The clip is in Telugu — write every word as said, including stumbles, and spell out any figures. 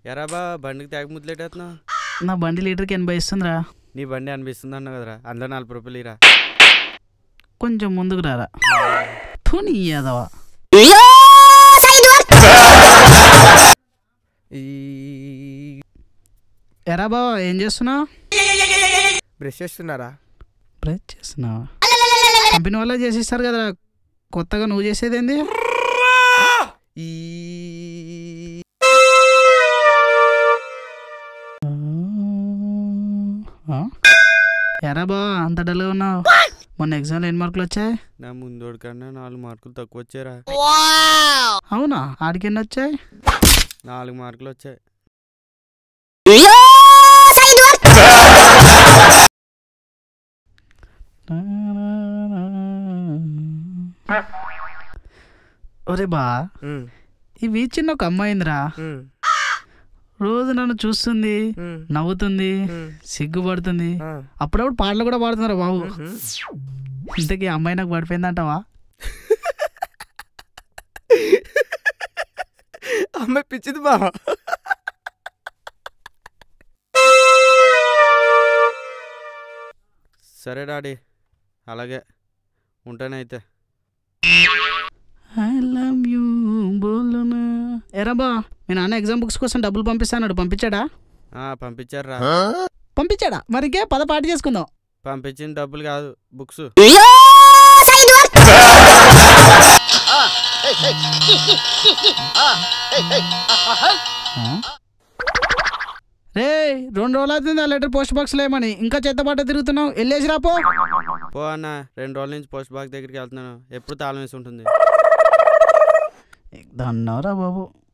ఎరా బా బండికి తేగ ముద్దులేటేస్తున్నావు? నా బండి లీటర్కి ఎనభై ఇస్తుందిరా. నీ బండి అనిపిస్తుంది అన్న కదరా, అందులో నాలుగు రూపాయలు ఇరా. కొంచెం ముందుకు రారా. తుని యాదవా. ఎరా బావా ఏం చేస్తున్నావు? బ్రష్ చేస్తున్నారా? బ్రష్ చేస్తున్నావా? కంపెనీ వాళ్ళే చేసిస్తారు కదరా, కొత్తగా నువ్వు చేసేది ఏంది? ఎరా బావా అంత డల్గా ఉన్నావు? మొన్న ఎగ్జామ్లో ఎన్ని మార్కులు వచ్చాయి? నా ముందోడి కన్నా నాలుగు మార్కులు తక్కువ వచ్చారా. అవునా? ఆడికి ఎన్ని వచ్చాయి? నాలుగు మార్కులు వచ్చాయి. ఒరే బా, ఇవి చిన్న ఒక అమ్మాయిందిరా. రోజు నన్ను చూస్తుంది, నవ్వుతుంది, సిగ్గుపడుతుంది, అప్పుడప్పుడు పాటలు కూడా పాడుతున్నారా బాబు. ఇంతకీ అమ్మాయి నాకు పడిపోయిందంటావా? అమ్మాయి పిచ్చిది బా. సరే డాడీ, అలాగే ఉంటానైతే. ఐ లవ్ యూ బోలునా. ఎరా బా, మీ నాన్న ఎగ్జామ్ బుక్స్ కోసం డబ్బులు పంపిస్తాడు, పంపించాడా? పంపించారా? పంపించాడా? మరికే పద పాట చేసుకుందాం. పంపించిన డబ్బులు కాదు, బుక్స్. రే రెండు రోజులు అవుతుంది ఆ లెటర్ పోస్ట్ బాక్స్ లేమని, ఇంకా చెత్త పాట తిరుగుతున్నావు. వెళ్ళేసి రాపో. పో అన్న, రెండు రోజుల నుంచి పోస్ట్ బాక్స్ దగ్గరికి వెళ్తున్నాను, ఎప్పుడు తాళం వేసి ఉంటుంది. దన్నవరా బాబు.